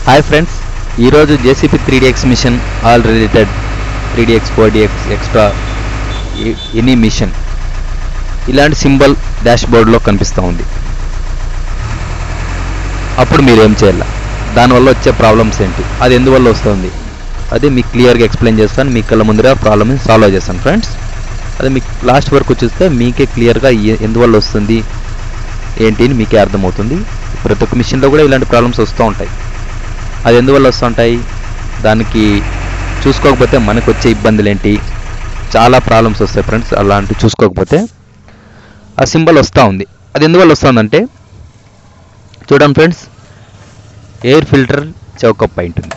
Hi friends, ఈరోజు JCP 3DX machine all related 3DX 4DX extra any machine ఇలాంటి symbol dash బోర్డ్లో కనిపిస్తూ ఉంది. అప్పుడు మీరు ఏం చేయాలి, దానివల్ల వచ్చే ప్రాబ్లమ్స్ ఏంటి, అది ఎందువల్ల వస్తుంది, అది మీకు క్లియర్గా ఎక్స్ప్లెయిన్ చేస్తాను. మీ కళ్ళ ముందర ప్రాబ్లమ్ని సాల్వ్ చేస్తాను ఫ్రెండ్స్. అది మీకు లాస్ట్ వరకు చూస్తే మీకే క్లియర్గా ఎందువల్ల వస్తుంది ఏంటి అని మీకే అర్థమవుతుంది. ప్రతి ఒక్క మిషన్లో కూడా ఇలాంటి ప్రాబ్లమ్స్ వస్తూ ఉంటాయి. అది ఎందువల్ల వస్తుంటాయి, దానికి చూసుకోకపోతే మనకు వచ్చే ఇబ్బందులు ఏంటి, చాలా ప్రాబ్లమ్స్ వస్తాయి ఫ్రెండ్స్. అలాంటివి చూసుకోకపోతే ఆ సింబల్ వస్తూ ఉంది. అది ఎందువల్ల వస్తుందంటే చూడండి ఫ్రెండ్స్, ఎయిర్ ఫిల్టర్ చౌకప్ అయి ఉంటుంది.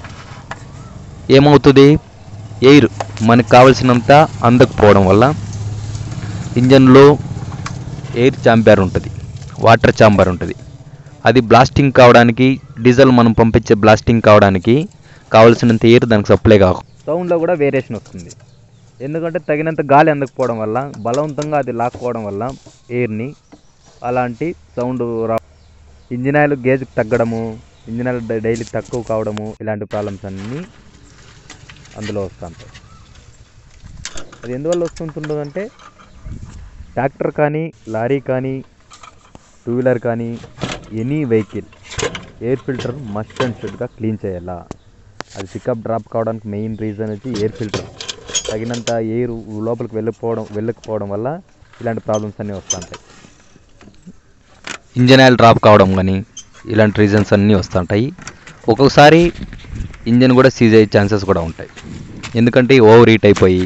ఏమవుతుంది, ఎయిర్ మనకు కావాల్సినంత అందకపోవడం వల్ల ఇంజన్లో ఎయిర్ ఛాంబర్ ఉంటుంది, వాటర్ ఛాంబర్ ఉంటుంది. అది బ్లాస్టింగ్ కావడానికి, డీజిల్ మనం పంపించే బ్లాస్టింగ్ కావడానికి కావాల్సినంత ఎయిర్ దానికి సప్లై కావు. సౌండ్లో కూడా వేరియేషన్ వస్తుంది. ఎందుకంటే తగినంత గాలి అందకపోవడం వల్ల, బలవంతంగా అది లాక్కోవడం వల్ల ఎయిర్ని అలాంటి సౌండ్ ఇంజిన్ ఆయిల్ గేజ్ తగ్గడము, ఇంజిన్ ఆయిల్ డైలీ తక్కువ కావడము, ఇలాంటి ప్రాబ్లమ్స్ అన్నీ అందులో వస్తుంటాయి. అది ఎందువల్ల వస్తుంటుందంటే ట్రాక్టర్ కానీ, లారీ కానీ, టూ వీలర్ కానీ, any vehicle air filter must and షుడ్గా క్లీన్ చేయాలా. అది పికప్ డ్రాప్ కావడానికి మెయిన్ రీజన్ వచ్చి ఎయిర్ ఫిల్టర్. తగినంత ఎయిర్ లోపలికి వెళ్ళకపోవడం వల్ల ఇలాంటి ప్రాబ్లమ్స్ అన్నీ వస్తుంటాయి. ఇంజన్ ఆయిల్ డ్రాప్ కావడం కానీ ఇలాంటి రీజన్స్ అన్నీ వస్తుంటాయి. ఒక్కొక్కసారి ఇంజన్ కూడా సీజ్ అయ్యే ఛాన్సెస్ కూడా ఉంటాయి. ఎందుకంటే ఓవర్ హీట్ అయిపోయి,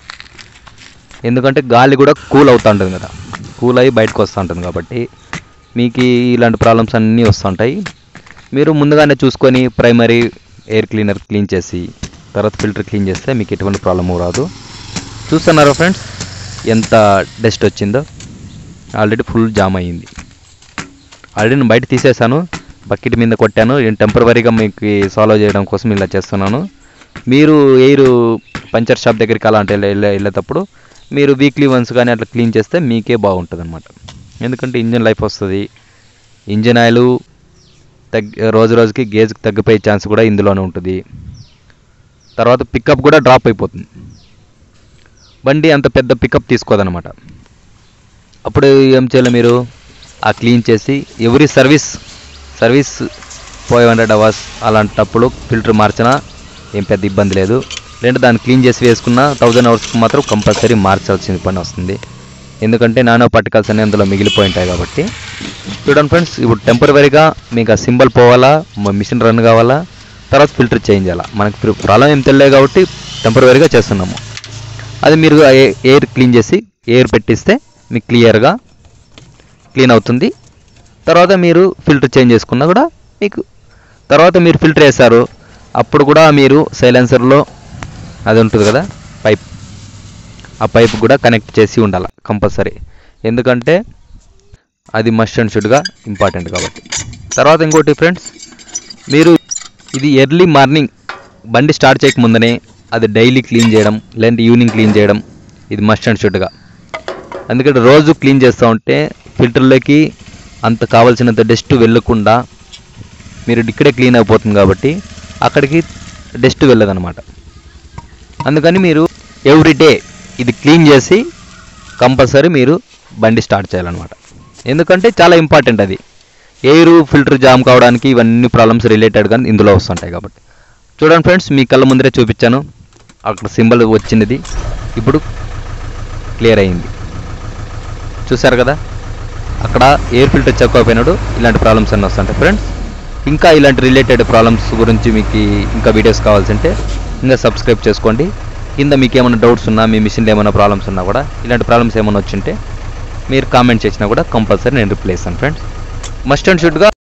ఎందుకంటే గాలి కూడా కూల్ అవుతూ ఉంటుంది కదా, కూల్ అయ్యి బయటకు వస్తూ ఉంటుంది. కాబట్టి మీకు ఇలాంటి ప్రాబ్లమ్స్ అన్నీ వస్తుంటాయి. మీరు ముందుగానే చూసుకొని ప్రైమరీ ఎయిర్ క్లీనర్ క్లీన్ చేసి తర్వాత ఫిల్టర్ క్లీన్ చేస్తే మీకు ఎటువంటి ప్రాబ్లము రాదు. చూస్తున్నారా ఫ్రెండ్స్ ఎంత డస్ట్ వచ్చిందో, ఆల్రెడీ ఫుల్ జామ్ అయ్యింది. ఆల్రెడీ నేను బయట తీసేసాను, బకెట్ మీద కొట్టాను. నేను టెంపరవరీగా మీకు సాల్వ్ చేయడం కోసం ఇలా చేస్తున్నాను. మీరు ఎయిర్ పంచర్ షాప్ దగ్గరికి అలాంటి వెళ్ళేటప్పుడు మీరు వీక్లీ వన్స్ కానీ అట్లా క్లీన్ చేస్తే మీకే బాగుంటుంది అనమాట. ఎందుకంటే ఇంజన్ లైఫ్ వస్తుంది, ఇంజన్ ఆయిల్ రోజు రోజుకి గేజ్ తగ్గిపోయే ఛాన్స్ కూడా ఇందులోనే ఉంటుంది. తర్వాత పికప్ కూడా డ్రాప్ అయిపోతుంది. బండి అంత పెద్ద పికప్ తీసుకోదనమాట. అప్పుడు ఏం చేయాలి, మీరు ఆ క్లీన్ చేసి ఎవ్రీ సర్వీస్ 500 hours అలాంటప్పుడు ఫిల్టర్ మార్చినా ఏం పెద్ద ఇబ్బంది లేదు. లేదంటే దాన్ని క్లీన్ చేసి వేసుకున్న 1000 hours మాత్రం కంపల్సరీ మార్చాల్సిన పని వస్తుంది. ఎందుకంటే నానో పార్టికల్స్ అన్నీ అందులో మిగిలిపోయి ఉంటాయి. కాబట్టి చూడండి ఫ్రెండ్స్, ఇప్పుడు టెంపరవరీగా మీకు ఆ సింబల్ పోవాలా, మిషన్ రన్ కావాలా, తర్వాత ఫిల్టర్ చేంజ్ చేయాలా. మనకు ప్రాబ్లం ఏం తెలియదు కాబట్టి టెంపరవరీగా చేస్తున్నాము. అది మీరు ఎయిర్ క్లీన్ చేసి ఎయిర్ పెట్టిస్తే మీకు క్లియర్గా క్లీన్ అవుతుంది. తర్వాత మీరు ఫిల్టర్ చేంజ్ చేసుకున్నా కూడా మీకు, తర్వాత మీరు ఫిల్టర్ వేస్తారు అప్పుడు కూడా మీరు సైలెన్సర్లో అది ఉంటుంది కదా పైప్, ఆ పైప్ కూడా కనెక్ట్ చేసి ఉండాలి కంపల్సరీ. ఎందుకంటే అది మస్ట్ అండ్ షుడ్గా ఇంపార్టెంట్ కాబట్టి. తర్వాత ఇంకోటి ఫ్రెండ్స్, మీరు ఇది ఎర్లీ మార్నింగ్ బండి స్టార్ట్ చేయకముందనే అది డైలీ క్లీన్ చేయడం, లేదంటే ఈవినింగ్ క్లీన్ చేయడం, ఇది మస్ట్ అండ్ షుడ్గా. ఎందుకంటే రోజు క్లీన్ చేస్తూ ఉంటే ఫిల్టర్లోకి అంత కావాల్సినంత డస్ట్ వెళ్ళకుండా మీరు ఇక్కడే క్లీన్ అయిపోతుంది కాబట్టి అక్కడికి డస్ట్ వెళ్ళదన్నమాట. అందుకని మీరు ఎవ్రీడే ఇది క్లీన్ చేసి కంపల్సరీ మీరు బండి స్టార్ట్ చేయాలన్నమాట. ఎందుకంటే చాలా ఇంపార్టెంట్ అది. ఎయిర్ ఫిల్టర్ జామ్ కావడానికి ఇవన్నీ ప్రాబ్లమ్స్ రిలేటెడ్గా ఇందులో వస్తుంటాయి కాబట్టి. చూడండి ఫ్రెండ్స్, మీ కళ్ళ ముందరే చూపించాను, అక్కడ సింబల్ వచ్చినది ఇప్పుడు క్లియర్ అయింది. చూసారు కదా, అక్కడ ఎయిర్ ఫిల్టర్ చెక్ అయిపోయినాడు. ఇలాంటి ప్రాబ్లమ్స్ అన్నీ వస్తుంటాయి ఫ్రెండ్స్. ఇంకా ఇలాంటి రిలేటెడ్ ప్రాబ్లమ్స్ గురించి మీకు ఇంకా వీడియోస్ కావాల్సింటే ఇంకా సబ్స్క్రైబ్ చేసుకోండి. కింద మీకు ఏమైనా డౌట్స్ ఉన్నా, మీ మిషన్లో ఏమైనా ప్రాబ్లమ్స్ ఉన్నా కూడా, ఇలాంటి ప్రాబ్లమ్స్ ఏమైనా వచ్చింటే మీరు కామెంట్ చేసినా కూడా కంపల్సరీ నేను రిప్లై ఇస్తాను ఫ్రెండ్స్. Must and షుడ్గా